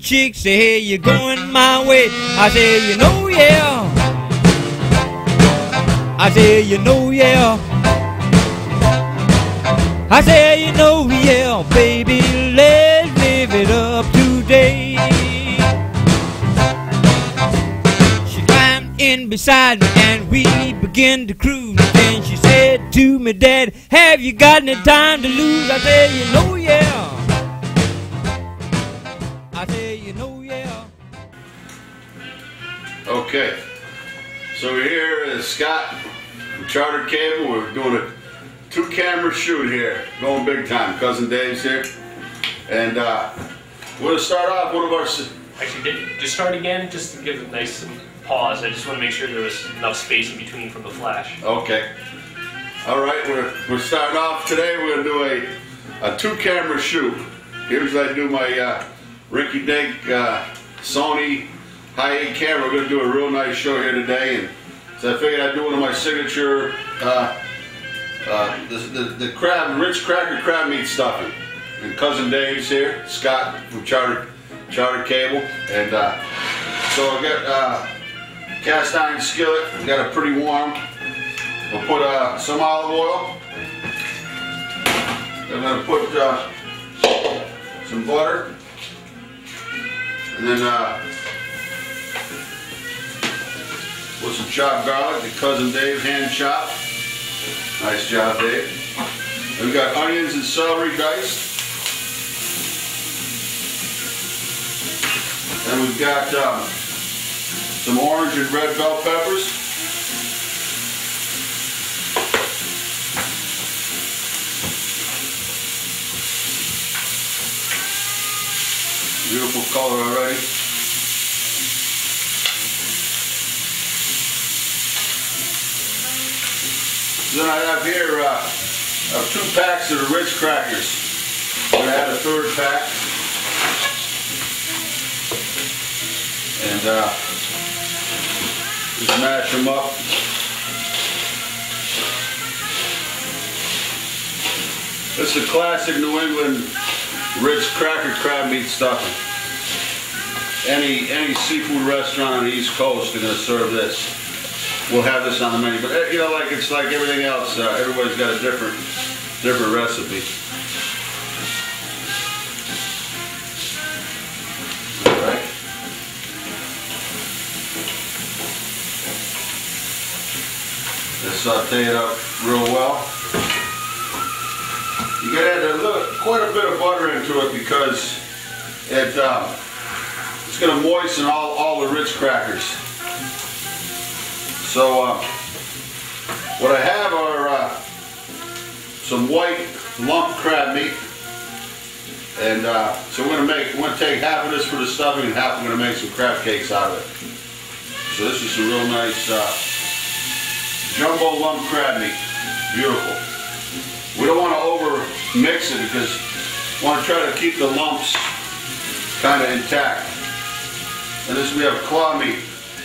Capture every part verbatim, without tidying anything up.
chick say, hey, you're going my way. I say, you know, yeah. I say, you know, yeah. I say, you know, yeah, baby, let's live it up today. She climbed in beside me and we began to cruise. Then she said to me, Dad, have you got any time to lose? I said, you know, yeah. I said, you know, yeah. Okay, so we're here at Scott from Chartered Cable. We're doing a two camera shoot here, going big time. Cousin Dave's here, and uh, we're gonna start off one of our. Actually, did, just start again, just to give a nice pause. I just want to make sure there was enough space in between from the flash. Okay. All right, we're we're starting off today. We're gonna do a a two camera shoot. Here's I do my uh, Ricky Dink uh, Sony high-end camera. We're gonna do a real nice show here today, and so I figured I'd do one of my signature. Uh, Uh, the, the, the crab, rich cracker crab meat stuffing. And Cousin Dave's here, Scott from Chartered, Chartered Cable. And uh, so I got uh, cast iron skillet, got it pretty warm. We'll put uh, some olive oil. I'm going to put uh, some butter. And then uh, put some chopped garlic, the Cousin Dave hand chop. Nice job, Dave. And we've got onions and celery diced. And we've got um, some orange and red bell peppers. Beautiful color already. Then I have here uh, I have two packs of the Ritz crackers. I'm going to add a third pack. And uh, just mash them up. This is a classic New England Ritz cracker crab meat stuffing. Any, any seafood restaurant on the East Coast is going to serve this. We'll have this on the menu, but you know, like it's like everything else. Uh, everybody's got a different, different recipe. All right. Let's saute it up real well. You gotta add a little, quite a bit of butter into it because it um, it's gonna moisten all all the Ritz crackers. So uh, what I have are uh, some white lump crab meat, and uh, so we're going to make, we're going to take half of this for the stuffing and half we're going to make some crab cakes out of it. So this is some real nice uh, jumbo lump crab meat, beautiful. We don't want to over mix it because we want to try to keep the lumps kind of intact. And this we have claw meat.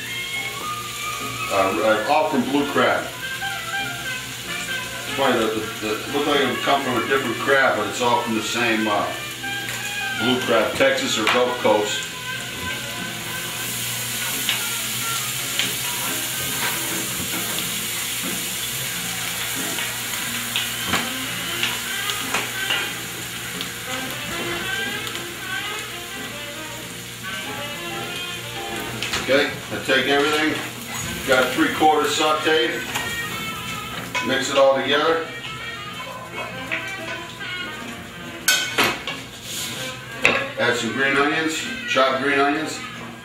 Uh, all from blue crab. It's funny, the, the, the, it looked like it would come from a different crab, but it's all from the same uh, blue crab, Texas or Gulf Coast. Okay, I take everything. Got three quarters sauteed. Mix it all together. Add some green onions, chopped green onions.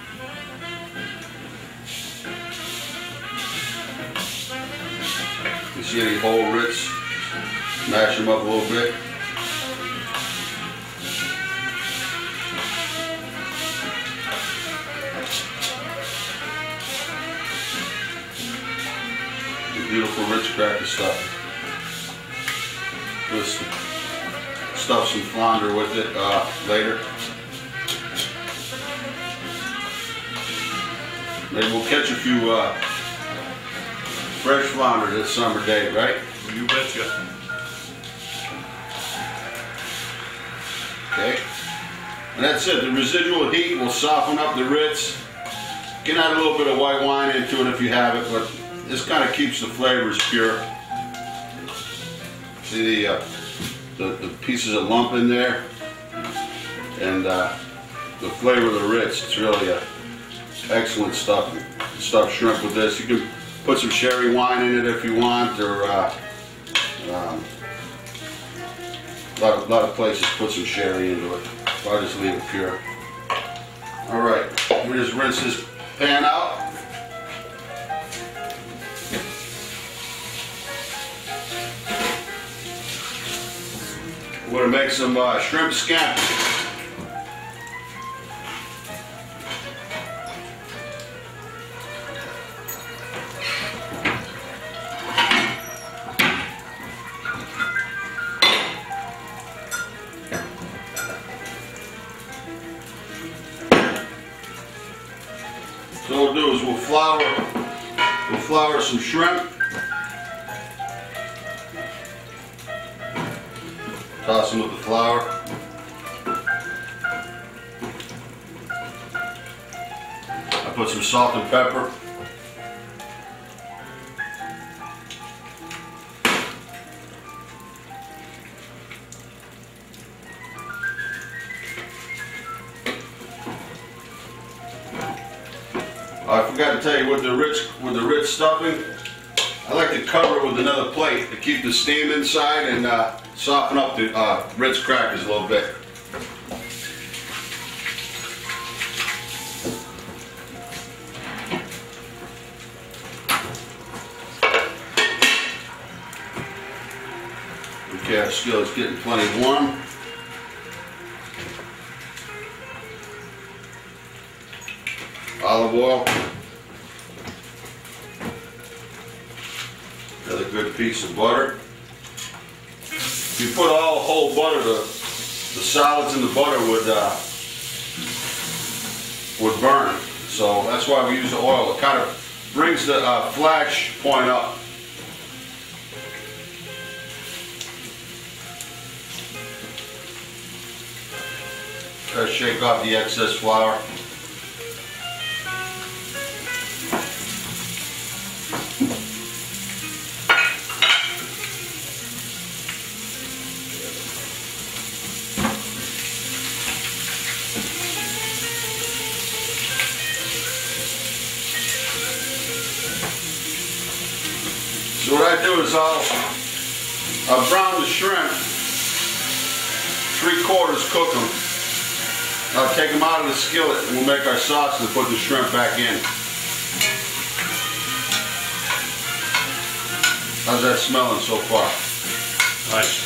You see any whole Ritz? Mash them up a little bit. Beautiful Ritz cracker stuff. Just stuff some flounder with it uh, later. Maybe we'll catch a few uh, fresh flounder this summer day, right? You betcha. Okay. And that's it. The residual heat will soften up the Ritz. You can add a little bit of white wine into it if you have it, but this kind of keeps the flavors pure. See the, uh, the, the pieces of lump in there? And uh, the flavor of the Ritz. It's really a excellent stuff. Stuffed shrimp with this. You can put some sherry wine in it if you want, or uh, um, a, lot of, a lot of places put some sherry into it. So I just leave it pure. All right, let me just rinse this pan out. We're going to make some uh, shrimp scampi. So what we'll do is we'll flour, we'll flour some shrimp. Toss them with the flour. I put some salt and pepper. I forgot to tell you, with the Ritz, with the Ritz stuffing, I like to cover it with another plate to keep the steam inside and uh, soften up the uh, Ritz crackers a little bit. Okay, our skillet's getting plenty warm. Olive oil. Another good piece of butter. If you put all whole butter, the, the solids in the butter would uh, would burn. So that's why we use the oil. It kind of brings the uh, flash point up. Try to shake off the excess flour. So what I do is I'll, I'll brown the shrimp, three quarters cook them. I'll take them out of the skillet and we'll make our sauce and put the shrimp back in. How's that smelling so far? Nice.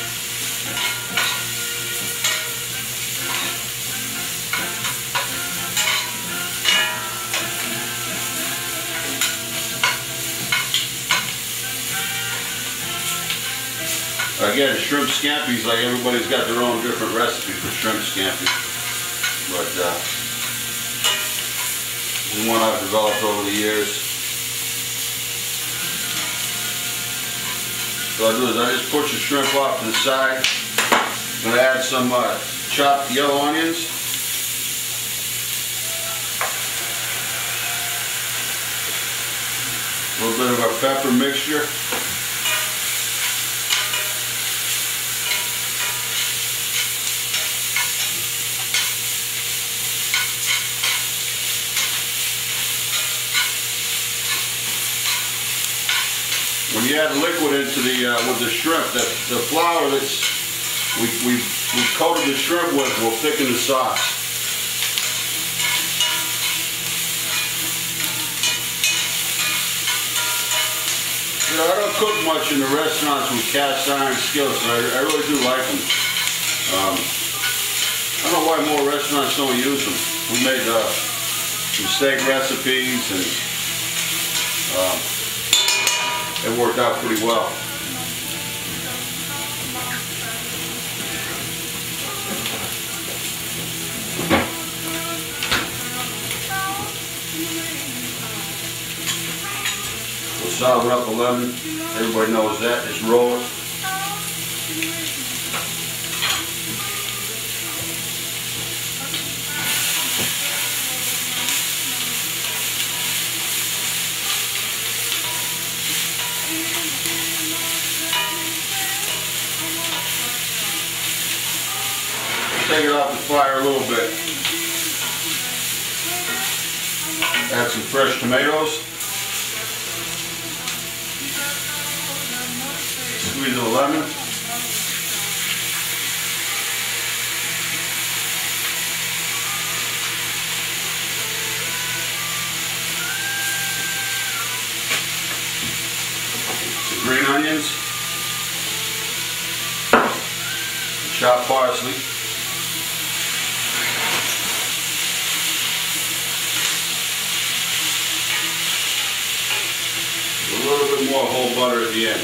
Again, shrimp scampi's like everybody's got their own different recipe for shrimp scampi. But uh, this is one I've developed over the years. So what I do is I just push the shrimp off to the side. I'm going to add some uh, chopped yellow onions. A little bit of our pepper mixture. When you add liquid into the uh, with the shrimp, the, the flour that's we, we, we coated the shrimp with will thicken the sauce. You know, I don't cook much in the restaurants with cast iron skillets, and I, I really do like them. Um, I don't know why more restaurants don't use them. We made uh, some steak recipes and uh, it worked out pretty well. We'll sour up a lemon. Everybody knows that. Just roll it. take it off the fire a little bit. Add some fresh tomatoes. Squeeze of a lemon. Some green onions. Chopped parsley. A little bit more whole butter at the end.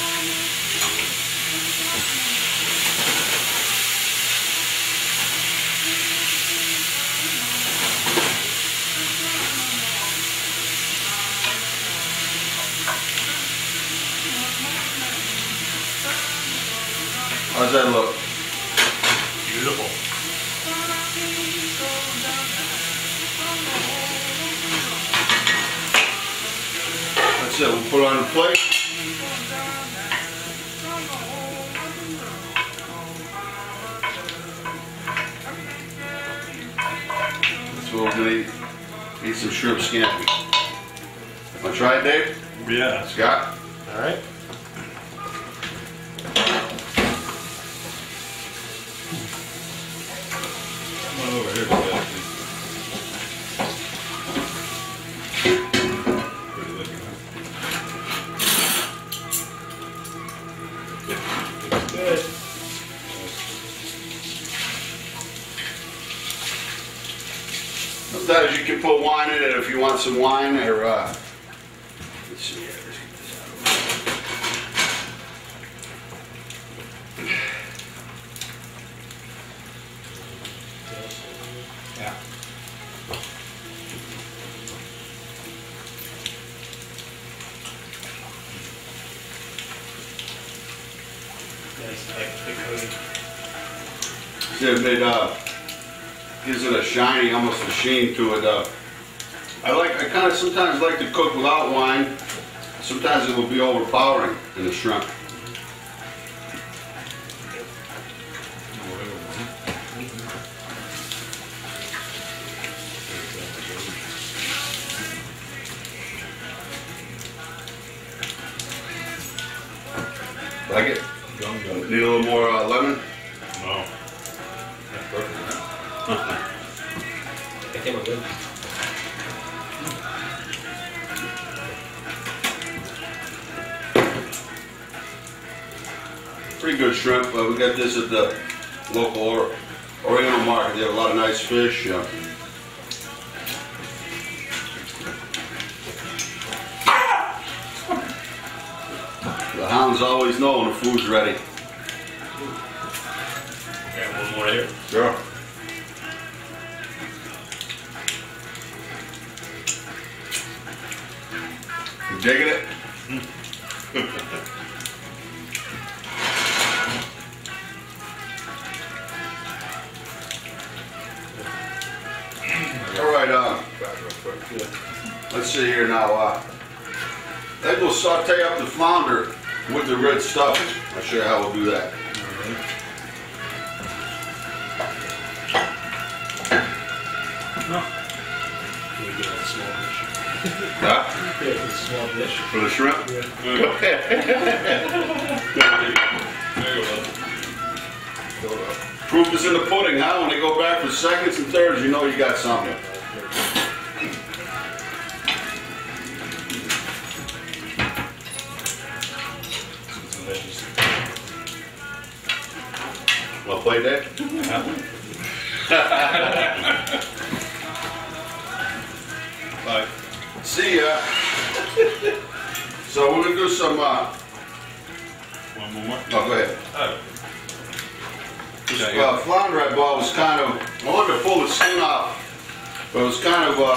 How's that look? Beautiful. That's it, we'll put it on the plate. So we're gonna eat, eat some shrimp scampi. Wanna try it, Dave? Yeah. Scott? All right. Come on over here, Scott. Pretty looking, huh? Good. Sometimes you can put wine in it if you want some wine, or uh, let's see here. Let's get this out of the way. Yeah. Nice, thick, thick coating. See, it uh, gives it a shiny, almost a sheen to it. Uh, I like, I kind of sometimes like to cook without wine. Sometimes it will be overpowering in the shrimp. Like it? Gum gum. Need a little more uh, lemon? No. That's perfect, huh? I think we're good. Pretty good shrimp. Uh, we got this at the local or Oriental market. They have a lot of nice fish. Uh, the hounds always know when the food's ready. Got one more here. Sure. You digging it? All right, uh, let's see here now. Uh, then we'll saute up the flounder with the red stuffing. I'll show you how we'll do that. Can we get a small dish? Huh? Yeah, a small dish. For the shrimp? There you go. Proof is in the pudding, huh? When they go back for seconds and thirds, you know you got something. Some veggies. Well played, Dave. Bye. See ya. So we're gonna do some. Uh, One more? oh, go ahead. Oh. This uh, flounder I bought was kind of. I wanted to pull the skin off, but it was kind of.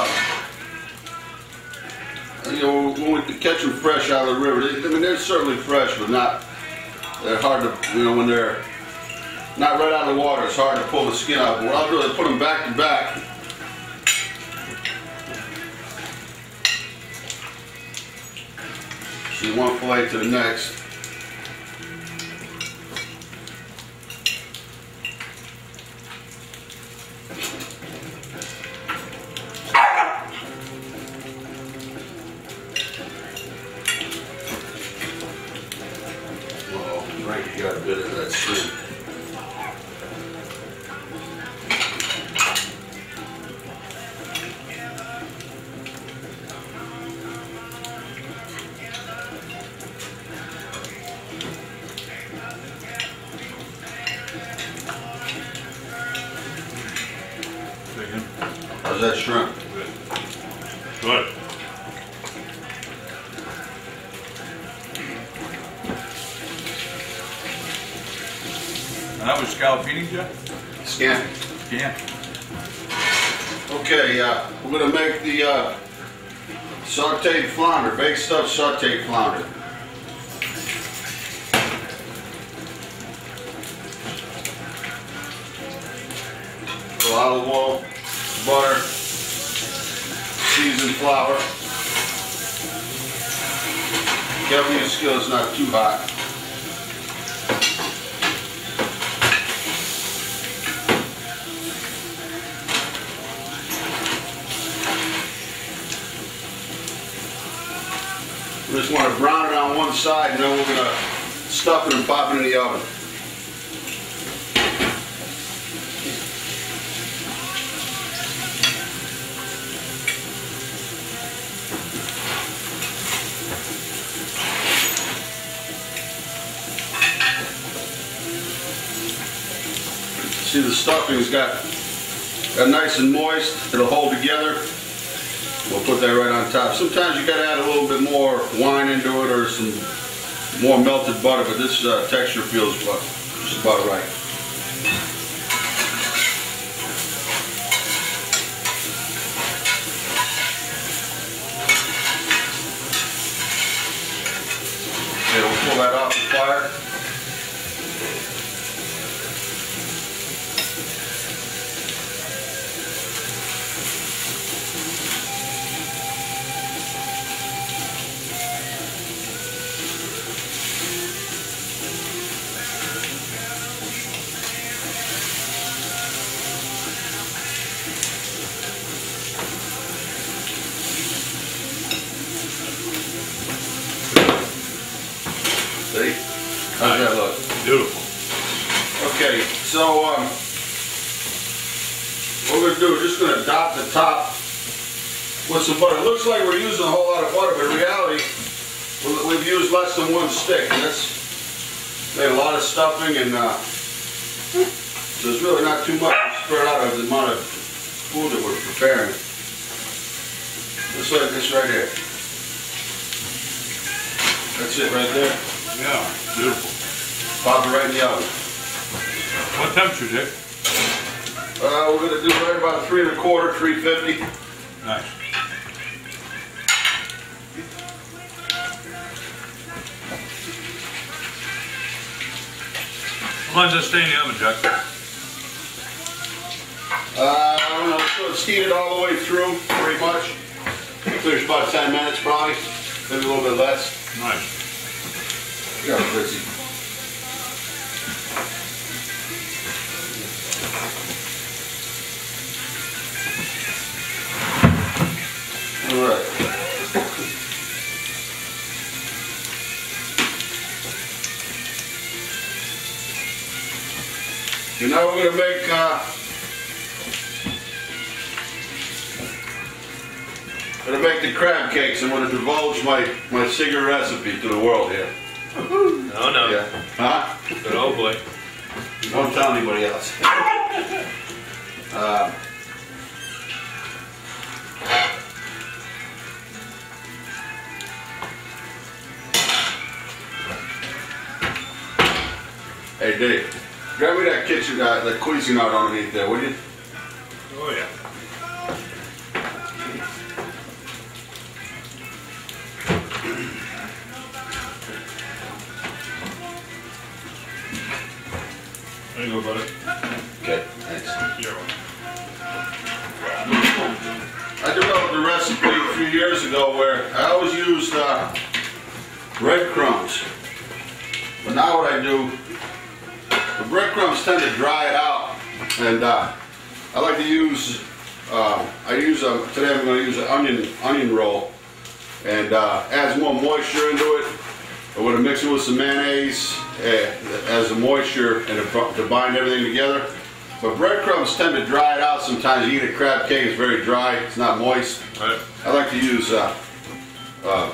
Uh, you know, when we catch them fresh out of the river, they, I mean, they're certainly fresh, but not. They're hard to. You know, when they're not right out of the water, it's hard to pull the skin off. But what I'll do is put them back to back. See one fillet to the next. mix in. How's that shrimp? Good. Good. And that was scalpini, Jeff? Scampi. Yeah. Okay, uh, we're gonna make the uh, sauteed flounder, baked stuffed sauteed flounder. So olive oil, butter, seasoned flour. Careful your skillet's not too hot. We just want to brown it on one side, and then we're going to stuff it and pop it in the oven. See, the stuffing's got, got nice and moist. It'll hold together. We'll put that right on top. Sometimes you got to add a little bit more wine into it or some more melted butter, but this uh, texture feels about, just about right. Okay, we'll pull that off the fire. See? How's that look? Beautiful. Okay, so um, what we're going to do is just going to dot the top with some butter. It looks like we're using a whole lot of butter, but in reality, we've used less than one stick. And that's made a lot of stuffing, and uh, so there's really not too much to spread out of the amount of food that we're preparing. Just like this right here. That's it right there. Yeah, beautiful. Pop it right in the oven. What temperature, Dick? Uh, we're going to do right about three and a quarter, three fifty. Nice. How long does it stay in the oven, Jack? Uh, I don't know, so it's heated all the way through, pretty much. There's about ten minutes probably, maybe a little bit less. Nice. Yeah, Fritzy. All right. And now we're going to make uh, going to make the crab cakes. I'm going to divulge my my secret recipe to the world here. No, no. Yeah. Huh? But oh boy. Don't tell anybody else. uh, hey, Dave, grab me that kitchen, uh, that Cuisinart underneath there, would you? Oh, yeah. There you go, buddy. Okay, thanks. You're welcome. I developed a recipe a few years ago where I always used uh, breadcrumbs. But now what I do, the breadcrumbs tend to dry it out, and uh, I like to use, uh, I use a, today I'm going to use an onion onion roll, and uh, adds more moisture into it. I'm going to mix it with some mayonnaise uh, as the moisture and to, to bind everything together. But breadcrumbs tend to dry it out sometimes. You eat a crab cake, it's very dry, it's not moist. Right. I like to use uh, uh,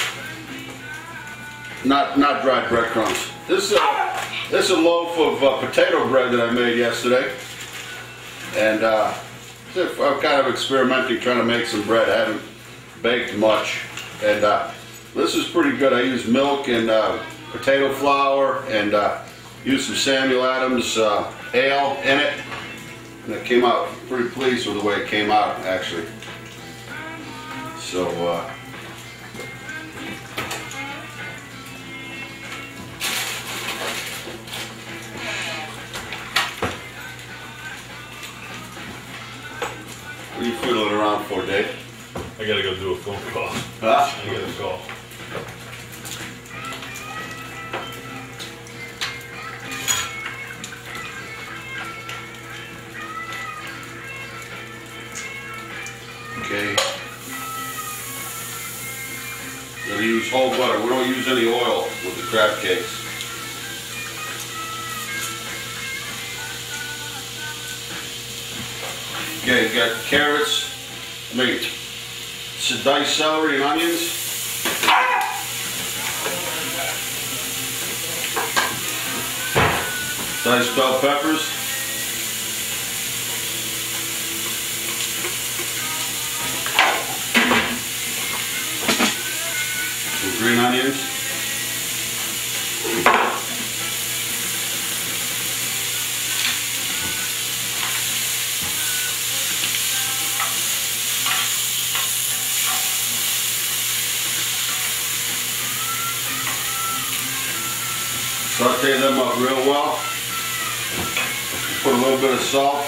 not not dried breadcrumbs. This is a, this is a loaf of uh, potato bread that I made yesterday, and uh, I'm kind of experimenting, trying to make some bread. I haven't baked much, and uh, this is pretty good. I use milk and uh, potato flour, and uh, used some Samuel Adams uh, ale in it, and it came out pretty pleased with the way it came out, actually. So uh, what are you fiddling around for, Dave? I gotta go do a phone call. Huh? I gotta call. Okay. We're gonna use whole butter. We don't use any oil with the crab cakes. Okay, you got carrots, I mean, diced celery and onions. Diced bell peppers. Some green onions. Saute them up real well. Put a little bit of salt.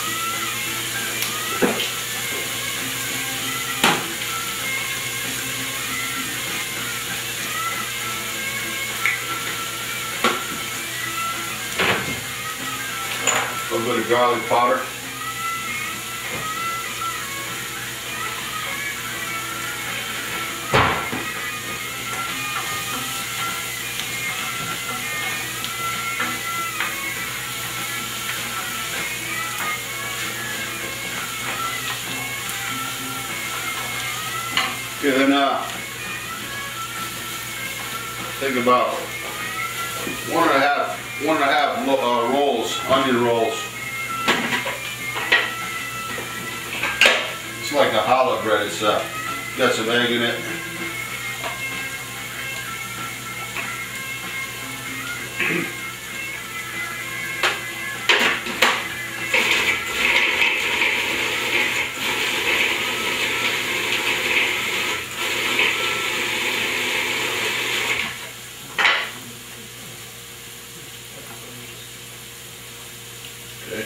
A little bit of garlic powder. Okay, then uh, think about one and a half, one and a half uh, rolls, onion rolls. It's like a challah bread. It's uh, got some egg in it. Okay.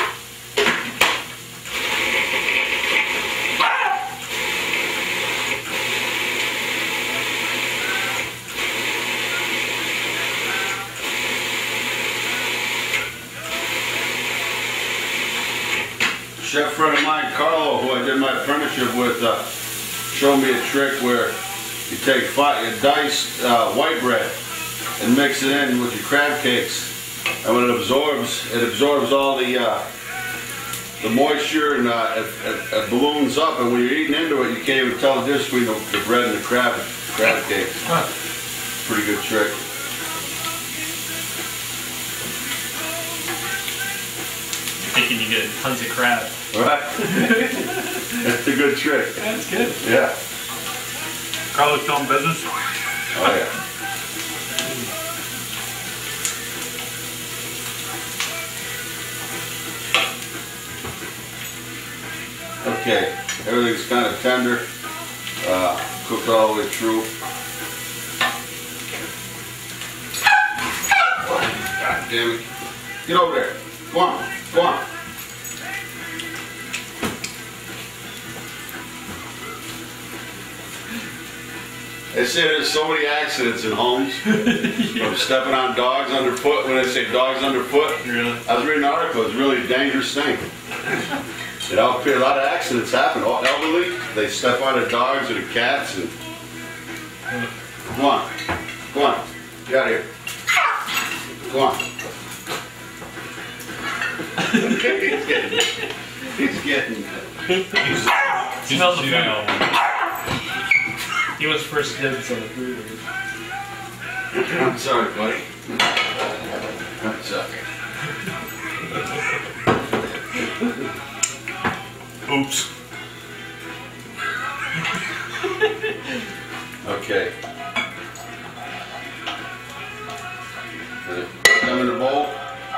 Chef friend of mine, Carlo, who I did my apprenticeship with, uh, showed me a trick where you take five, diced uh, white bread and mix it in with your crab cakes. And when it absorbs, it absorbs all the uh, the moisture, and uh, it, it, it balloons up. And when you're eating into it, you can't even tell the difference between the, the bread and the crab crab cakes. Huh. Pretty good trick. You're thinking you get tons of crab. Right? That's a good trick. That's good. Yeah. Carlos film business? Oh yeah. Okay, everything's kind of tender, uh, cooked all the way through. God damn it. Get over there. Go on, go on. They say there's so many accidents in homes from stepping on dogs underfoot. When they say dogs underfoot, Really? I was reading an article, it's a really dangerous thing. You know, a lot of accidents happen. All elderly, they step on the dogs or the cats, and come on, come on, get out of here. Come on. He's getting. He's getting. He smells the food. He was first dibs on the food. I'm sorry, buddy. I'm sorry. Oops. Okay. Them in the bowl.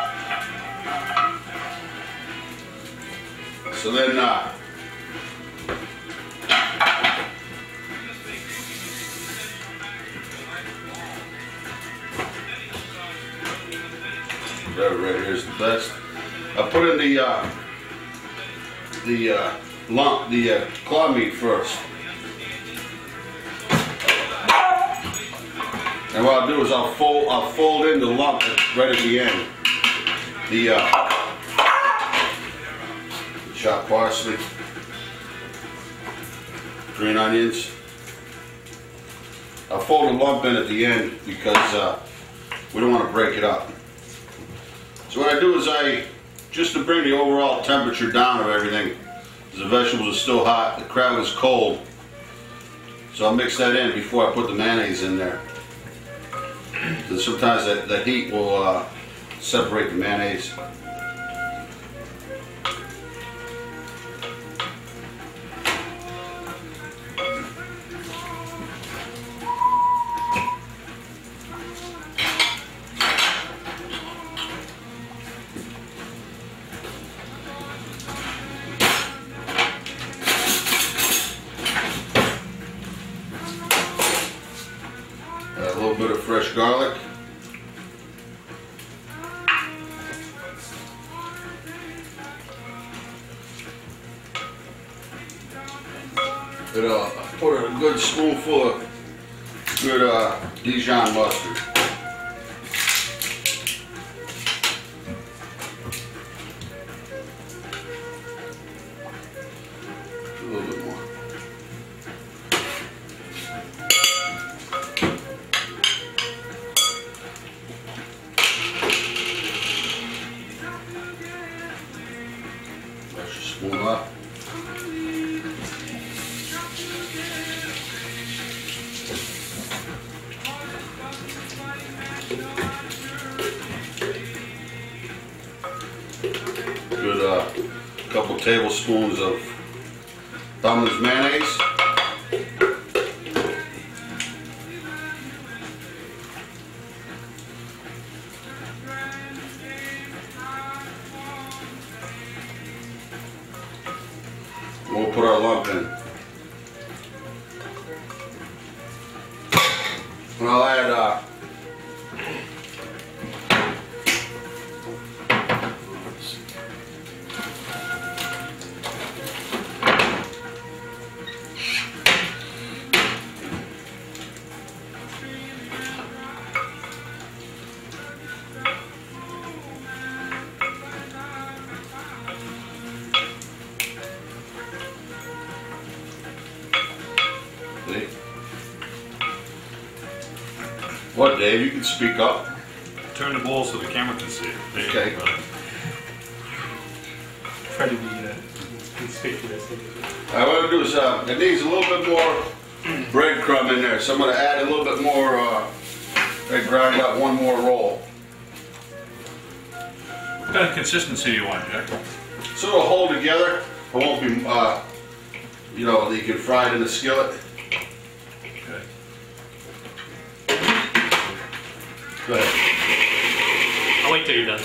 So then, uh, that right here's the best. I put in the uh, the uh, lump, the uh, claw meat first. And what I'll do is I'll fold, I'll fold in the lump right at the end. The uh, chopped parsley, green onions. I'll fold the lump in at the end because uh, we don't want to break it up. So what I do is I, just to bring the overall temperature down of everything, because the vegetables are still hot, the crab is cold. So I'll mix that in before I put the mayonnaise in there. And sometimes that, that heat will uh, separate the mayonnaise. A little bit of fresh garlic. And uh, pour a good spoonful of good uh, Dijon mustard. A little bit more. Spoon up. Good uh, couple tablespoons of Thumblin's mayonnaise. We'll put our lump in. And I'll add uh, what, Dave? You can speak up. Turn the bowl so the camera can see it. There you Okay. go. Try to be uh, conspicuous. All what I'm going to do is, uh, it needs a little bit more breadcrumb in there, so I'm going to add a little bit more, uh, I grind up one more roll. What kind of consistency do you want, Jack? So it'll hold together. It won't be, uh, you know, you can fry it in the skillet. Okay. Go ahead. I'll wait till you're done.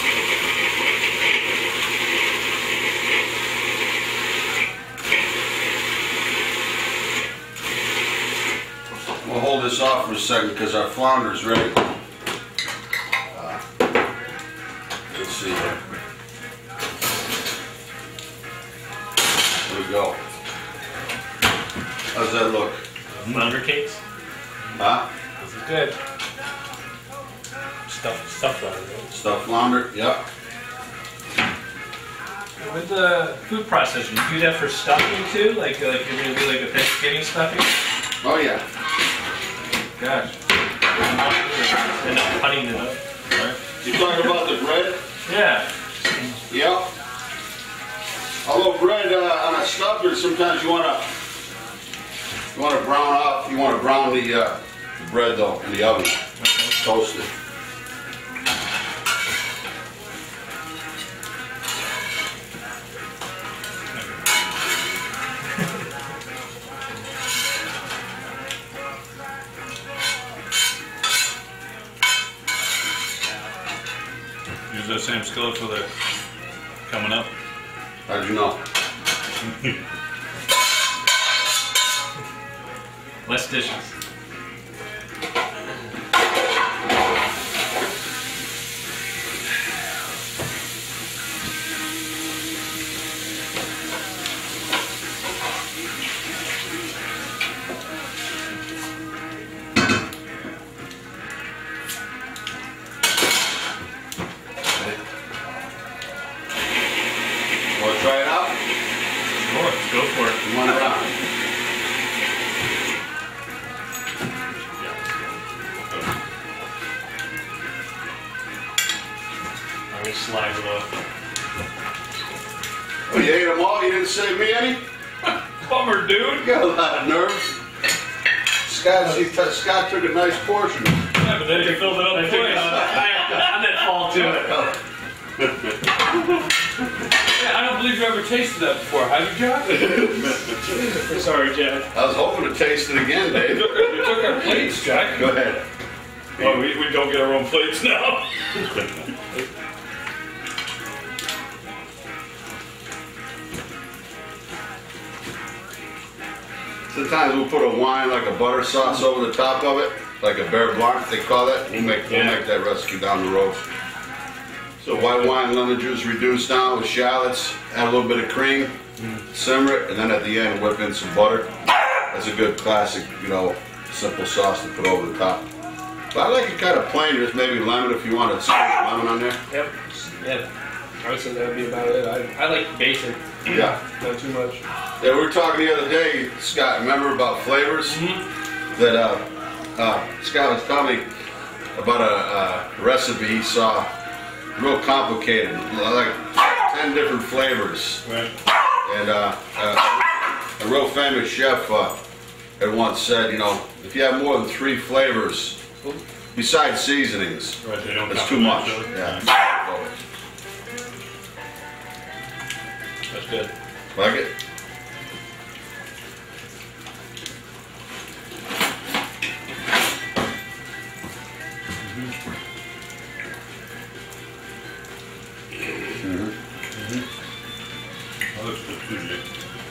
We'll hold this off for a second because our flounder is ready. Uh, let's see here. There we go. How's that look? Flounder cakes? Huh? This is good. Stuff, stuff flounder, right? Stuffed flounder, yep. With the food processor, you do that for stuffing too? Like, uh, like you're gonna do like a Thanksgiving stuffing? Oh yeah. Gosh. And not cutting it up, right? You talking about the bread? Yeah. Yep. Although bread uh, on a stubber, sometimes you want to you want to brown off. You want to brown the, uh, the bread though in the oven, toast it. Use that same skillet for the coming up. How did you know? Less dishes. Want to try it out? Sure, let's go for it. You want it out? I'm gonna slide it off. Oh, you ate them all? You didn't save me any? Bummer, dude. You got a lot of nerves. Scott, she t Scott took a nice portion. Yeah, but then you filled it up I twice. took it on. I, I'm at fault to it. Yeah, I don't believe you ever tasted that before, have you, Jack? Sorry, Jack. I was hoping to taste it again, You Dave. took, you took our plates, Jack. Go ahead. Oh, we, we don't get our own plates now. Sometimes we'll put a wine like a butter sauce over the top of it, like a bear blanc, they call that. We'll make, we'll make that recipe down the road. So white wine, lemon juice reduced down with shallots, add a little bit of cream, simmer it, and then at the end whip in some butter. That's a good classic, you know, simple sauce to put over the top. But I like it kind of plain, just maybe lemon if you want to squeeze lemon on there. Yep. Yeah. I would say that would be about it. I, I like basic. Yeah. Not too much. Yeah, we were talking the other day, Scott, remember about flavors? Mm-hmm. That uh, uh, Scott was telling me about a, a recipe he saw, real complicated, like ten different flavors. Right. And uh, uh, a real famous chef uh, had once said, you know, if you have more than three flavors, besides seasonings, Right, they don't it's count too for much. that, really. Yeah. That's good. Like it? That looks good too, Jake.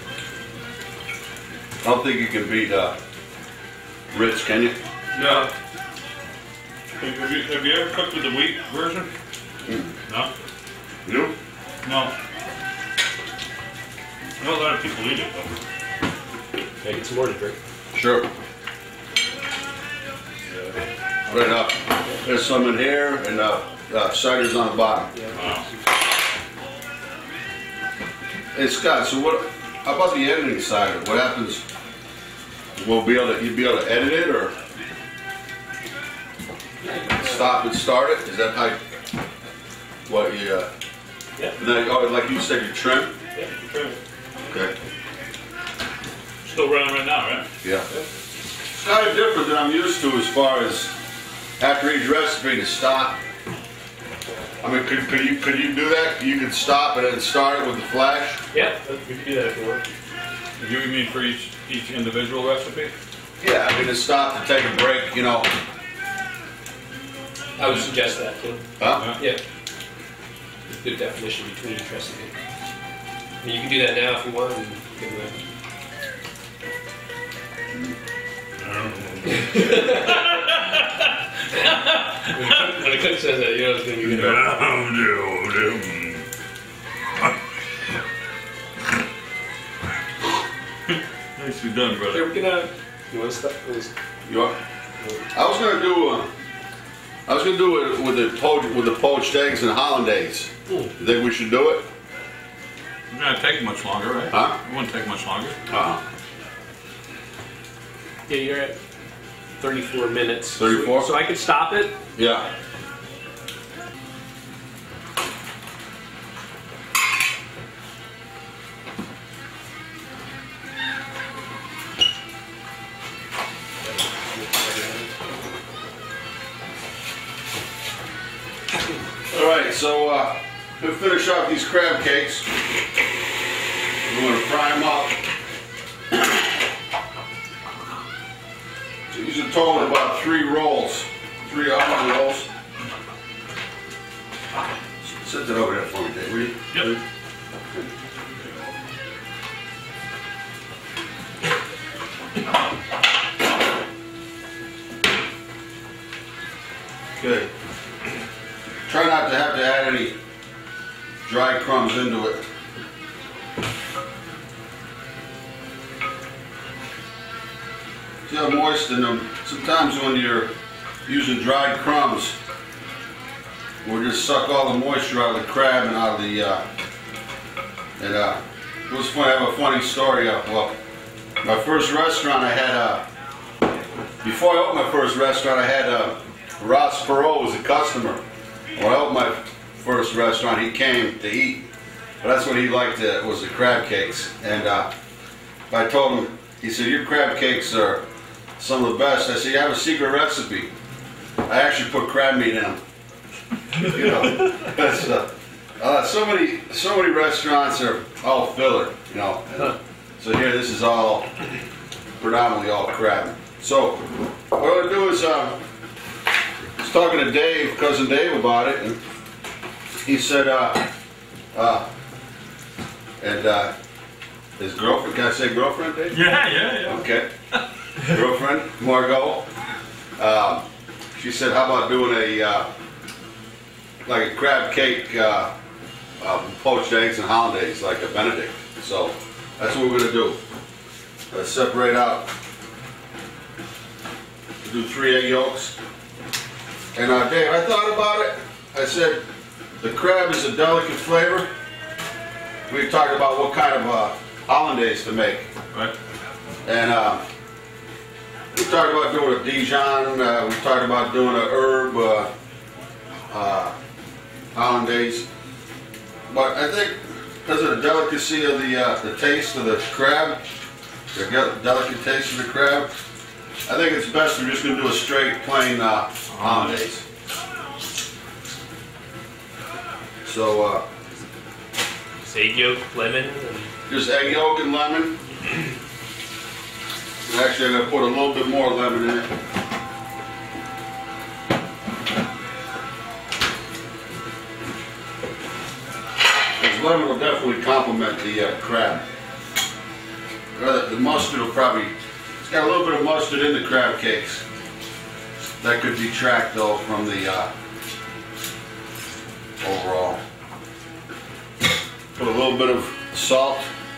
I don't think you can beat uh, Ritz, can you? No. Have you, have you ever cooked with the wheat version? Mm. No? You? No. I know a lot of people eat it though. Make it some more to drink. Sure. Right up. There's some in here, and uh, uh, cider's on the bottom. Wow. Hey Scott, so what? How about the editing side? What happens? We'll be able to. You'll be able to edit it, or stop and start it. Is that how? What you? Uh, Yeah. and then, oh, like you said, you trim. Yeah, you trim it. Okay. Still running right now, right? Yeah. It's kind of different than I'm used to as far as after each recipe to stop. I mean, could, could you could you do that? You could stop and then start it with the flash. Yeah, we can do that if you want. You mean for each each individual recipe? Yeah, I mean to stop to take a break, you know. I would suggest that too. Huh? Yeah. There's a good definition between each recipe. I mean, you can do that now if you want. And you can, uh, when, the cook, when the cook says that, you know it's going to be good. Nicely done, brother. Here, we can, uh, you want to start? You want? I was gonna do. Uh, I was gonna do it with the poached with the poached eggs and hollandaise. You think we should do it? It's not gonna take much longer, right? Huh? It won't take much longer. Uh-huh. Yeah, you're at thirty-four minutes. thirty-four? So I could stop it. Yeah. right, so uh, we'll finish off these crab cakes. We're going to fry them up. So these are total about three rolls, three almond rolls. Set that over there for me, Dave, will you? Yep. Good. Try not to have to add any dry crumbs into it. See how moist in them? Sometimes when you're using dried crumbs, we'll just suck all the moisture out of the crab and out of the, uh, and uh, it was funny, I have a funny story of, well, my first restaurant I had, uh, before I opened my first restaurant I had, uh, Ross Perot was a customer. When I opened my first restaurant, he came to eat. But that's what he liked, uh, was the crab cakes. And uh, I told him, he said, your crab cakes are some of the best. I said, you have a secret recipe. I actually put crab meat in them. You know, that's, uh, uh, so many, so many restaurants are all filler, you know. And so here, this is all, predominantly all crab. So what I'm gonna do is, uh, I was talking to Dave, cousin Dave, about it, and he said, uh, uh, and uh, his girlfriend, can I say girlfriend, Dave? Yeah, yeah, yeah. Okay. Girlfriend, Margot, uh, she said, how about doing a, uh, like a crab cake, uh, uh, poached eggs and hollandaise, like a Benedict. So that's what we're going to do. Let's separate out. Do three egg yolks. And uh, Dave, I thought about it. I said, the crab is a delicate flavor. We talked about what kind of uh, hollandaise to make. Right. And uh, we talked about doing a Dijon. Uh, we talked about doing a herb uh, uh, hollandaise. But I think because of the delicacy of the uh, the taste of the crab, the delicate taste of the crab, I think it's best we're just going to do a straight, plain uh, hollandaise. So, uh, Just egg yolk, lemon, and just egg yolk and lemon. And actually, I'm going to put a little bit more lemon in it. Because lemon will definitely complement the uh, crab. Rather, the mustard will probably, it's got a little bit of mustard in the crab cakes. That could detract though from the uh, overall. Put a little bit of salt.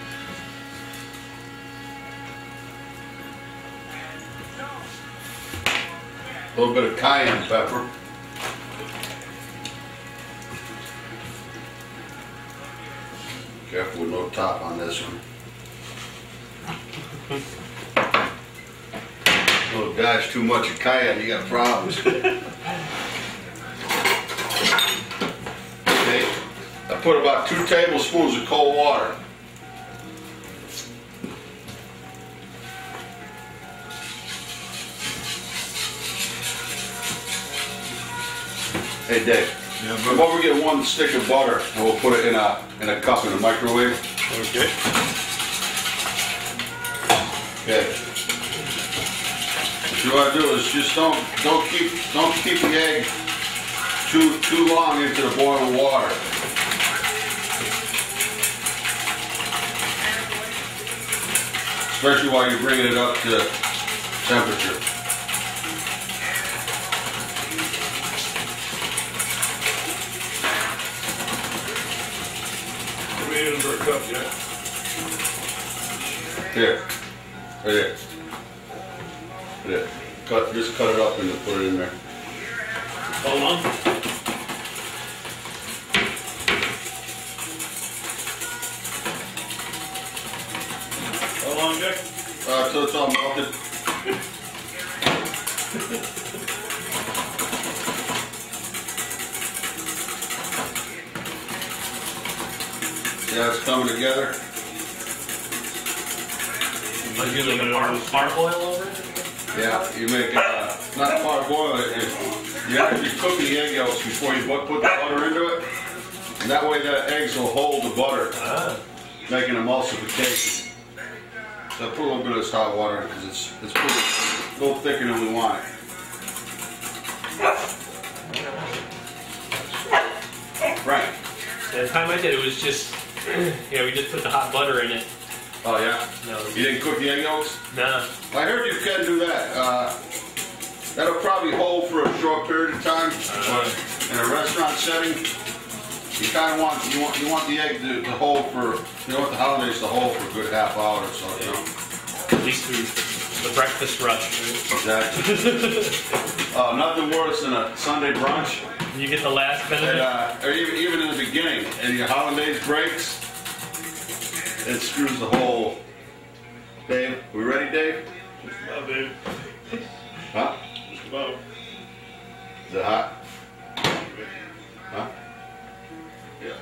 A little bit of cayenne pepper. Careful with no top on this one. Oh gosh, too much of cayenne, you got problems. Okay, I put about two tablespoons of cold water. Hey Dave, Yeah, come over, get one stick of butter and we'll put it in a in a cup in the microwave. Okay. Okay. What you want to do is just don't don't keep don't keep the egg too too long into the boiling water. Especially while you're bringing it up to temperature. We need another cup yet. Here, right here. Yeah. Cut, just cut it up and put it in there. How long? How long, Jack? Uh, till it's all melted. Yeah, it's coming together. like you like a par, par boil over it? Yeah, you make uh, not parboil it. you actually cook the egg yolks before you put the butter into it. And that way the eggs will hold the butter, Ah. making emulsification. So I put a little bit of this hot water in because it's, it's pretty, a little thicker than we want it. Right. Yeah, the time I did it was just, yeah, we just put the hot butter in it. Oh yeah? No. You didn't cook the egg yolks? Nah. I heard you can do that. Uh, that'll probably hold for a short period of time, but in a restaurant setting, you kind of want you want you want the egg to, to hold for you want the holidays to hold for a good half hour or so. You know. At least through the breakfast rush. Exactly. uh, nothing worse than a Sunday brunch. You get the last Benedict. And, uh, or even even in the beginning, and your holidays breaks, it screws the whole. Dave, we ready, Dave? Just about, Dave. Huh? Just about. Is it hot? Huh? Yeah.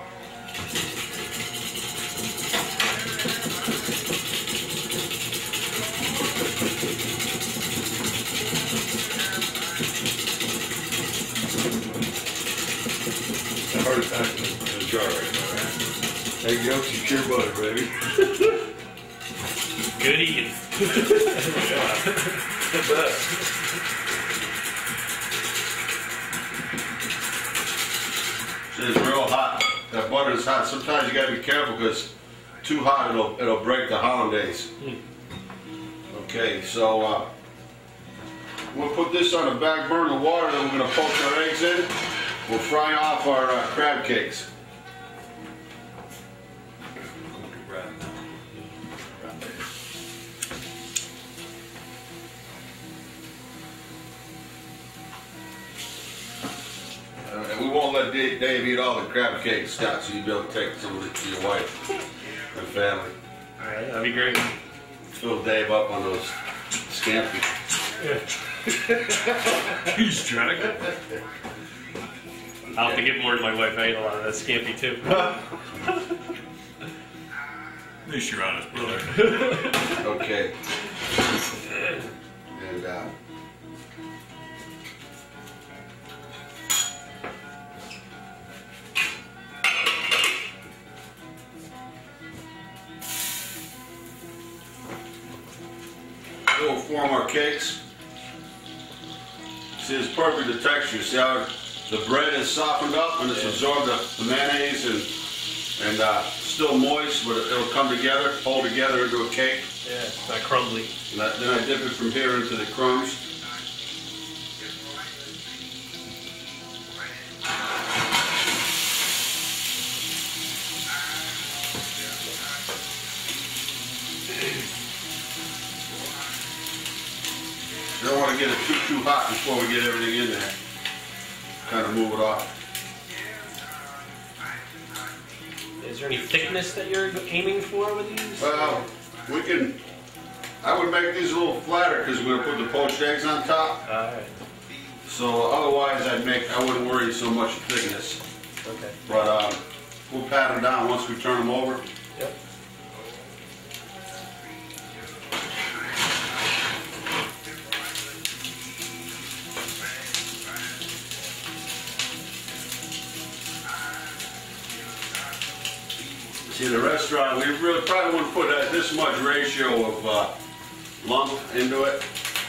The hard attack in the jar right now, right? Egg yolks and pure butter, baby. Good eating. Yeah. The best. It's real hot. That butter is hot. Sometimes you gotta be careful because too hot it'll it'll break the hollandaise. Okay, so uh, we'll put this on a back burner of water. Then we're gonna poach our eggs in. We'll fry off our uh, crab cakes. Uh, and we won't let Dave, Dave eat all the crab cakes, Scott, so you'll be able to take some of it to your wife and family. Alright, that'd be great. Fill Dave up on those Scampi. He's trying to. I'll have to give more to my wife. I ate a lot of that Scampi too. At least you're honest, brother. Okay. And uh, we'll form our cakes. See, it's perfect the texture. See how the bread is softened up and it's absorbed the, the mayonnaise and and uh, still moist, but it'll come together, hold together into a cake. Yeah, it's not crumbly. And that, then I dip it from here into the crumbs. You don't want to get it too, too hot before we get everything in there. Kind of move it off. Is there any thickness that you're aiming for with these? Well, we can, I would make these a little flatter because we're going to put the poached eggs on top. Alright. So otherwise I'd make, I wouldn't worry so much thickness. Okay. But um, we'll pat them down once we turn them over. Yep. See, the restaurant, we really probably wouldn't put uh, this much ratio of uh, lump into it.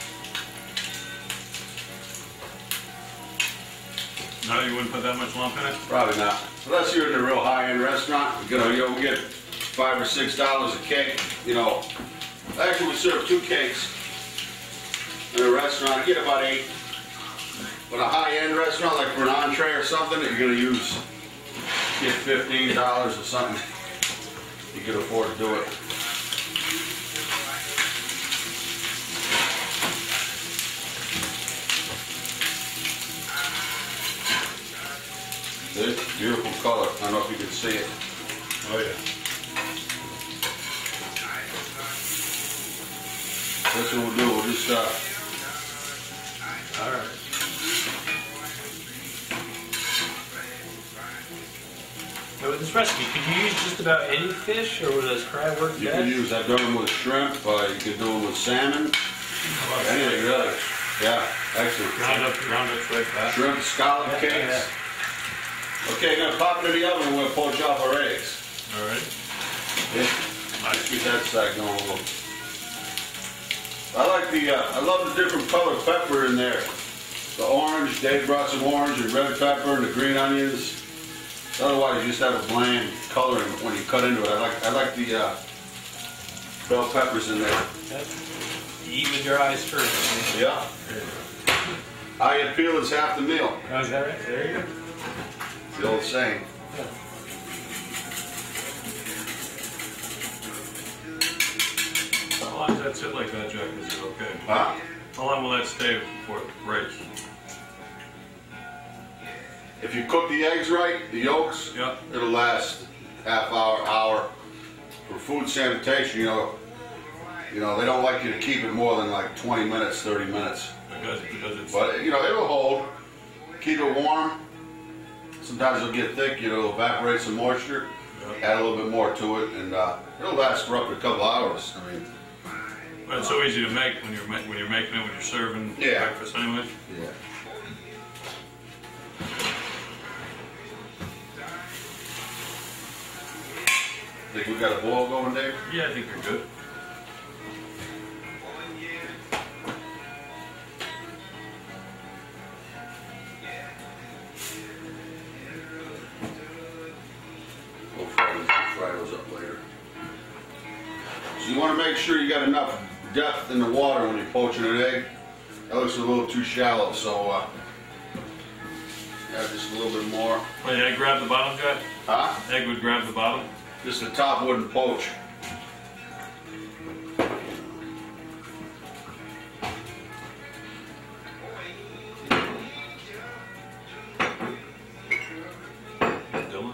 No, you wouldn't put that much lump in it? Probably not. Unless you're in a real high-end restaurant, you know, you'll get five or six dollars a cake. You know, actually we serve two cakes in a restaurant. You get about eight. But a high-end restaurant, like for an entree or something, that you're gonna use, get fifteen dollars or something. You can afford to do it. This beautiful color. I don't know if you can see it. Oh yeah. That's what we'll do. We'll just uh. All right. Now with this recipe, could you use just about any fish, or does crab work best? You can use, I've done them with shrimp, uh, you can do them with salmon, anything really. Yeah, excellent. Round up, round up right back. Shrimp scallop cakes. Okay, gonna pop it in the oven and we'll poach off our eggs. All right. Yeah. Nice. Get that side going a little. I like the, uh, I love the different colored pepper in there. The orange, Dave brought some orange and red pepper and the green onions. Otherwise, you just have a bland coloring when you cut into it. I like, I like the uh, bell peppers in there. You eat with your eyes first. Yeah. Eye and peel is half the meal. Oh, is that right? There you go. It's the old saying. How long does that sit like that, Jack? Is it okay? Huh? How long will that stay before it breaks? If you cook the eggs right, the yolks, Yeah. it'll last half hour, hour. For food sanitation, you know, you know, they don't like you to keep it more than like twenty minutes, thirty minutes. Because, because it's... But, you know, it'll hold. Keep it warm. Sometimes it'll get thick, you know, it'll evaporate some moisture. Yeah. Add a little bit more to it, and uh, it'll last for up to a couple hours. I mean, Well, it's so easy to make when you're, ma when you're making it, when you're serving Yeah. breakfast anyways. yeah. Think we got a boil going, Dave? Yeah, I think you're good. We'll fry those, fry those up later. So you want to make sure you got enough depth in the water when you're poaching an egg. That looks a little too shallow, so uh, add just a little bit more. Well, the egg grab the bottom, Jack? Huh? Egg would grab the bottom? Just the top wouldn't poach. Dylan?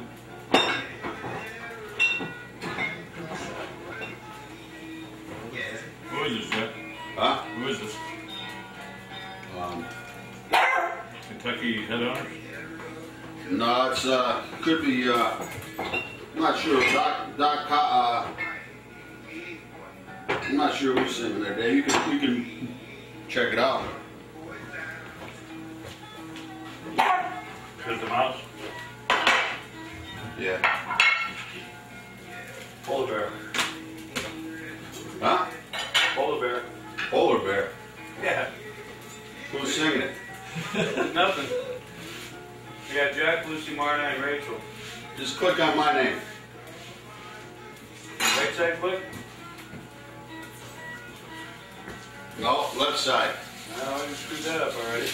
Who is this, Jack? Huh? Who is this? Um, Kentucky head owners? no, it's uh, could be. Uh, I'm not sure. Doc, Doc, uh, I'm not sure who's sitting there, Dave. You can, you can check it out. Is the mouse? Yeah. Polar bear. Huh? Polar bear. Polar bear. Yeah. Who's singing it? Nothing. We got Jack, Lucy, Marta, and Rachel. Just click on my name. Right side click? No, left side. No, I just screwed that up already.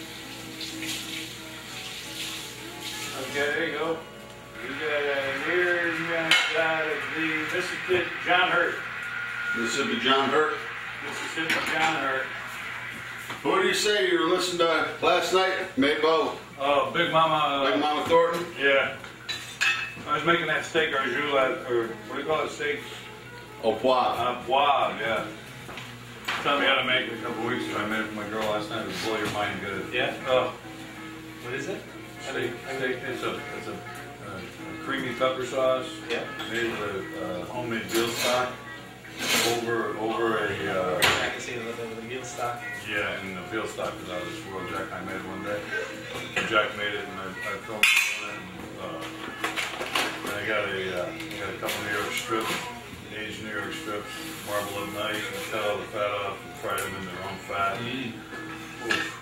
Okay, there you go. You got uh, here, you got uh, the Mississippi John Hurt. Mississippi John Hurt. Mississippi John Hurt. Who did you say you were listening to last night? Mabo. Oh, Big Mama. Uh, Big Mama Thornton? Yeah. I was making that steak au jus, last- or what do you call it, steak? Au poivre. Uh, poivre, yeah. Tell me how to make it a couple weeks ago. I made it for my girl last night. It would blow your mind good. Yeah? Oh, What is it? steak, steak. It's a, it's a, uh, a creamy pepper sauce. Yeah. Made with a uh, homemade veal stock over over a uh, I can see a little bit of the meal stock. yeah, and the veal stock was out of this world. Jack and I made it one day. Jack made it, and I, I filmed it. And, uh, and I got a uh, I got a couple New York strips, Asian New York strips, marble them nice, and cut all the fat off and fry them in their own fat. Mm. Oof.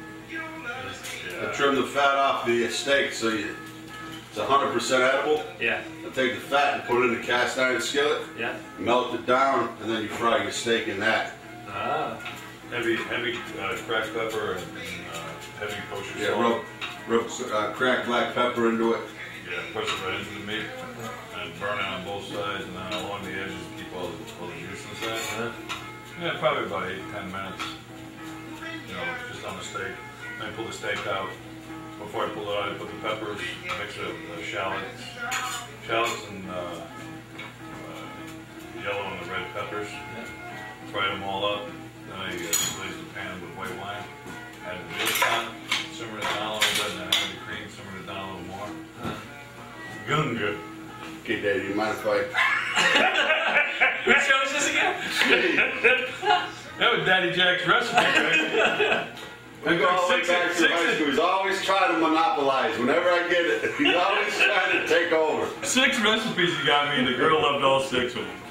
I Yeah. trim the fat off the steak so you, it's one hundred percent edible. Yeah. I take the fat and put it in the cast iron skillet, Yeah. melt it down, and then you fry your steak in that. Ah. Heavy, heavy uh, cracked pepper and, and uh, heavy kosher Yeah, salt. rub, rub uh, cracked black pepper into it. Yeah, push it right into the meat and burn it on both sides, and then along the edges keep all the, all the juice inside. Uh-huh. Yeah, probably about eight, ten minutes. You know, just on the steak. Then pull the steak out. Before I pull it out, I put the peppers, mix it with shallots, shallots and uh, uh, yellow and the red peppers. Fry them all up. Then I uh, glaze the pan with white wine. Add the veal stock, simmer it down a little bit, and then add the cream, simmer it down a little more. Gunga. Okay, Dave, do you mind if I... Which show is this again? That was with Daddy Jack's recipe, right? We go all the way Six- back to six- high school. He's always trying to monopolize. Whenever I get it, he's always trying to take over. Six recipes you got me, and the girl loved all six of them.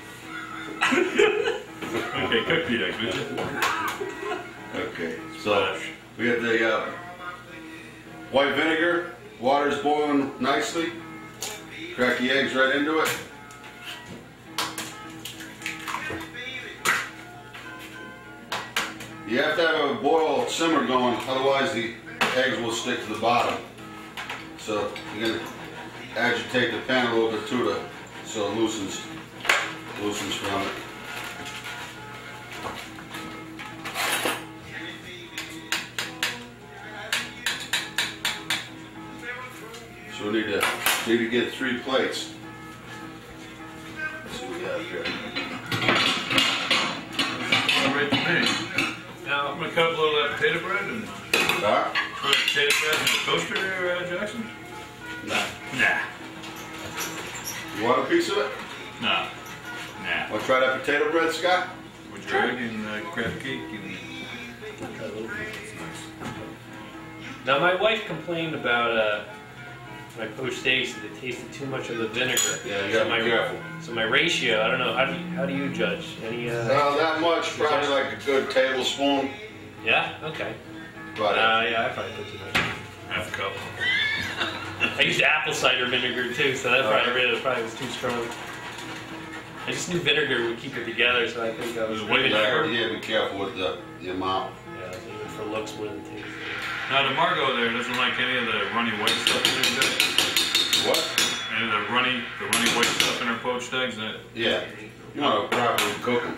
Okay, cook the eggs, would you? Okay, so we got the uh, white vinegar. Water's boiling nicely. Crack the eggs right into it. You have to have a boil simmer going, otherwise the eggs will stick to the bottom. So you're gonna agitate the pan a little bit too, to, so it loosens, loosens from it. So we need to need to get three plates. Let's see what we have here. All right to me. Now I'm gonna cut a little of that potato bread and Huh? put the potato bread in the toaster there, uh, Jackson. Nah. Nah. You want a piece of it? Nah. Nah. Want to try that potato bread, Scott? With your egg and uh, crab cake and. Now my wife complained about uh, my poached steaks that it tasted too much of the vinegar. Yeah, you so gotta my be careful. So my ratio, I don't know. How do you, how do you judge? Any? Uh, Well, that much, probably like a good tablespoon. yeah. Okay. But Uh, uh, yeah, I probably put too much. Half a cup. I used apple cider vinegar too, so that probably really probably was too strong. I just knew vinegar would keep it together, so I think I was It was way leaving better. it for- yeah, be careful with the, the amount. Yeah, I was leaving for looks more than taste. Now the Margot there doesn't like any of the runny white stuff in there, Jack? What? Any of the runny, the runny white stuff in her poached eggs? That Yeah. You want to properly cook them.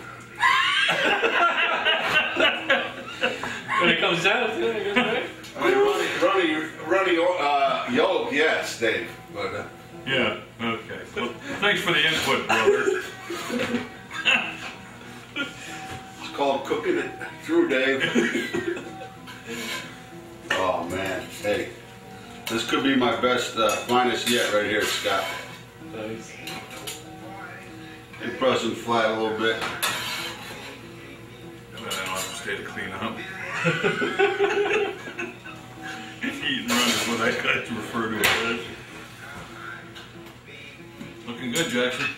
When it comes down to it, I guess, right? I mean, runny, runny, runny uh, yolk, yes, Dave. But uh, Yeah, okay. Well, thanks for the input, brother. it's called cooking it through, Dave. Oh man, hey, this could be my best, uh, finest yet right here, Scott. Nice. And press them flat a little bit. I don't have to stay to clean up. Eat and run is what I like to refer to it as. Looking good, Jackson.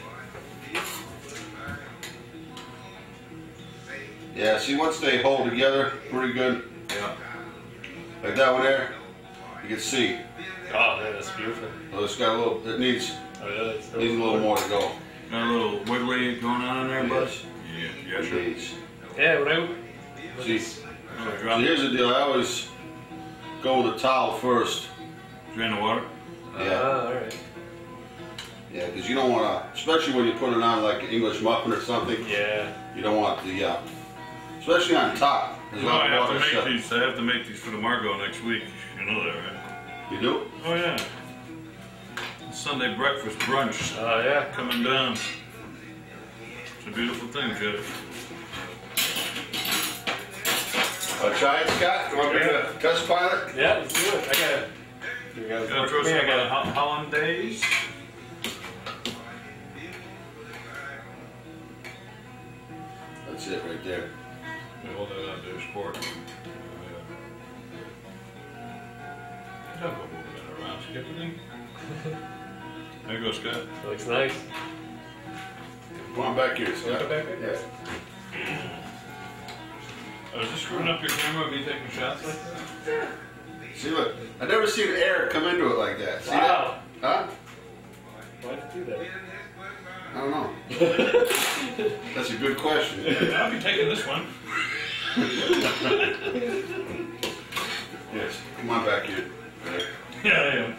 Yeah, see, once they hold together, pretty good. Yeah. Like that one there, you can see. Oh man, that's beautiful. Oh, it's got a little, it needs, Oh yeah, it's needs a little more to go. Got a little wiggly going on in there, bud? Yes. Yeah, yeah, It sure. needs. Yeah, when I See, So so drop here's the deal, I always go with a towel first. drain the water. Yeah, Ah, all right. yeah, because you don't want to, especially when you put it on like an English muffin or something, Yeah. you don't want the, uh, especially on top. There's a Well, lot I of have to water make stuff. these. I have to make these for the Margot next week. You know that, right? You do? Oh yeah. Sunday breakfast brunch Oh yeah. coming down. It's a beautiful thing, Jeff. Uh, try it, Scott? You want me to test pilot? Yeah, let's do it. I gotta. You gotta Gotta work throw for me, some I gotta. uh, Ho- hollandaise. That's it right there. Yeah, hold that out there, sport. Oh, yeah. Don't go moving that around, skip it in. There you go, Scott. Looks nice. Come on back here, Scott. Back there? Yeah. Oh, is this screwing up your camera of me taking shots like that? See, look, I never seen air come into it like that. See Wow. that? Huh? Why'd you do that? I don't know. That's a good question. Yeah, I'll be taking this one. Yes. Come on back here. Yeah, I am.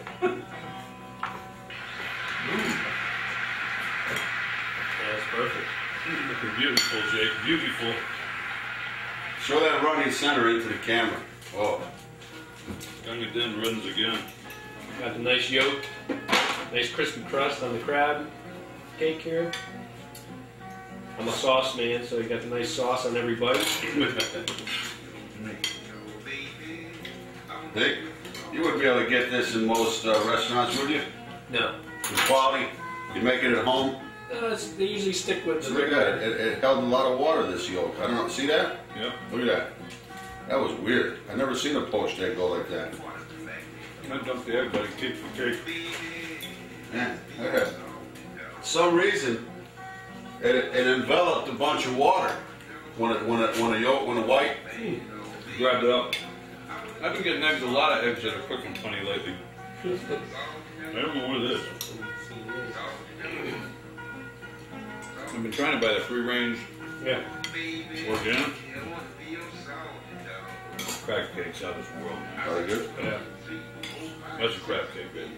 Yeah, that's perfect. Looking beautiful, Jake. Beautiful. Show that running center into the camera. Oh. Young and then runs again. Got the nice yolk, nice crispy crust on the crab cake here. I'm a sauce man, so you got the nice sauce on every bite. Nick, you wouldn't be able to get this in most uh, restaurants, would you? No. The quality, you make it at home. No, it's, they usually stick with the. Look at that. It, it held a lot of water, this yolk. I don't know. See that? Yep. Look at that. That was weird. I never seen a poached egg go like that. I dumped the egg, but it keeps the cake. Man, look at that. For some reason, it, it enveloped a bunch of water when it when it when the yolk when the white. Grabbed it up. I've been getting eggs, a lot of eggs that are cooking funny lately. I don't know what it is. I've been trying to buy the free range. Yeah. Organic. Crab cakes out of this world. Are they good? Yeah. That's a crab cake, baby.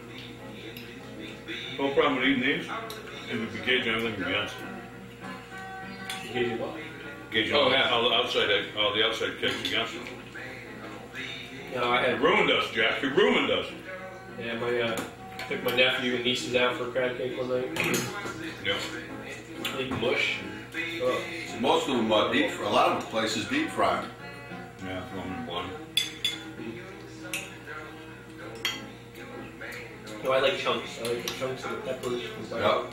The whole problem with eating these is if you gauge anything against them. Gauge it what? Gauge Oh, all, yeah. all the outside egg, all the outside cakes against them. No, I It had. ruined us, Jack. It ruined us. Yeah, my uh, took my nephew and nieces out for a crab cake one night. Yeah. Big mush. Oh. Most of them uh, deep. A lot of places deep fry. Yeah, throw them in blood. No, I like chunks. I like the chunks of the peppers. And Yep.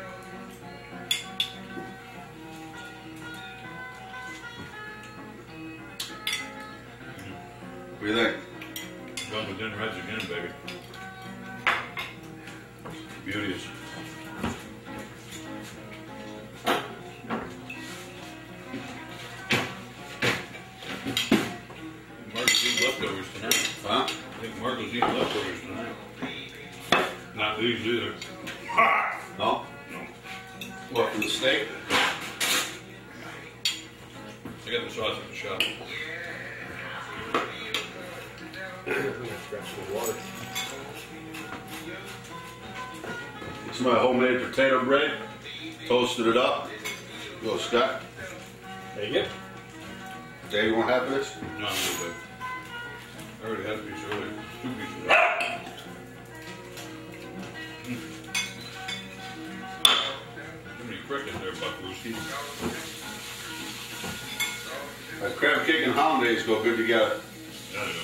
What do you think? Done with dinner heads again, baby. Beauties. Marcus eating leftovers tonight. Huh? I think Marcus eating leftovers tonight. Not these either. No? No. What, from the steak? I got the sauce at the shop. It's my homemade potato bread. Toasted it up. Little Scott. There you go. Dave, you want half of this? No, I'm good, babe. I already had a piece earlier. Two pieces. Mm. Too many crickets there, Buckarooski. That crab cake and hollandaise go good together. Yeah, I know.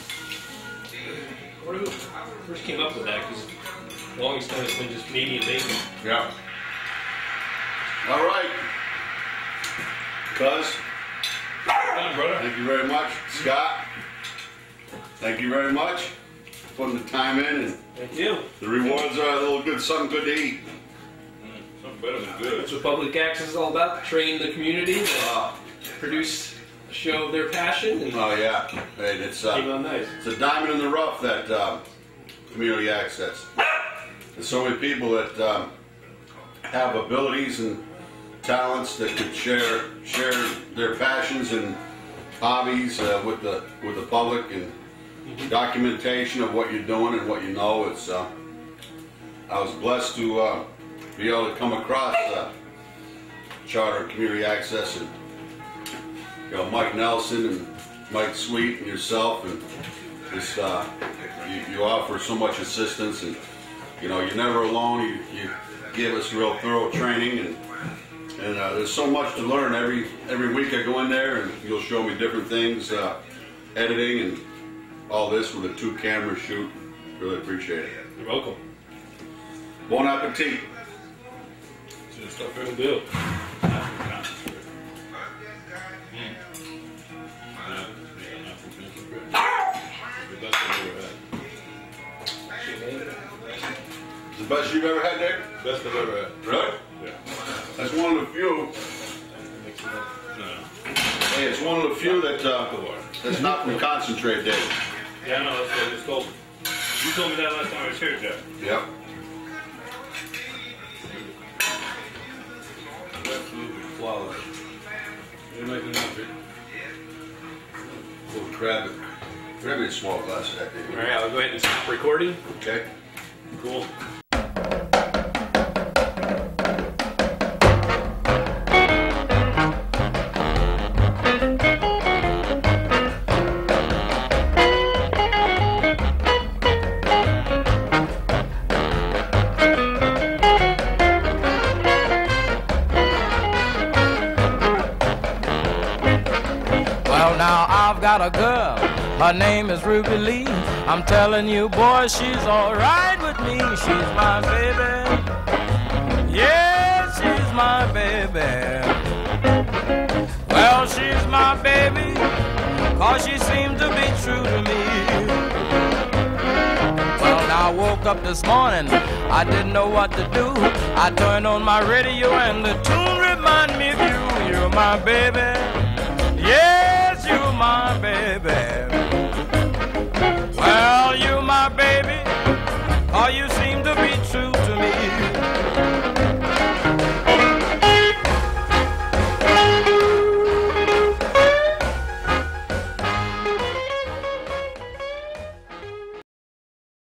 Where who first came up with that? Because the longest time it's been just me and bacon. Yeah. All right. Cuz, Come on, brother. thank you very much. Scott, thank you very much. Putting the time in, and Thank you. the rewards are a little good, something good to eat. Mm, something better than good. That's what public access is all about. Train the community to Uh, produce a show of their passion. And oh yeah, hey, it's uh, came out nice. it's a diamond in the rough, that um, community access. There's so many people that um, have abilities and talents that could share share their passions and hobbies uh, with the with the public, and documentation of what you're doing and what you know. It's uh, I was blessed to uh, be able to come across uh, Charter Community Access, and you know, Mike Nelson and Mike Sweet and yourself, and just uh, you, you offer so much assistance, and you know, you're never alone. You, you give us real thorough training, and and uh, there's so much to learn. Every every week I go in there, and you'll show me different things, uh, editing and all this with a two camera shoot. Really appreciate it. You're welcome. Bon appetit. See the stuff We'll here? do. The best I've ever had. It's the best you've ever had, Dave? Best I've ever had. Really? Yeah. That's one of the few. No. Hey, it's one of the few that uh, that's not from concentrate, Dave. Yeah, I know, that's what I just told you. You told me that last time I was here, Jeff. Yep. Absolutely flawless. You're making that big. Little crab. Grab me a small glass of that, Dave. All right, I'll go ahead and stop recording. Okay. Cool. Well, now I've got a girl, her name is Ruby Lee. I'm telling you, boy, she's alright with me. She's my baby. Yeah. my baby. Well, she's my baby, 'cause she seemed to be true to me. Well, now I woke up this morning, I didn't know what to do. I turned on my radio and the tune reminded me of you. You're my baby.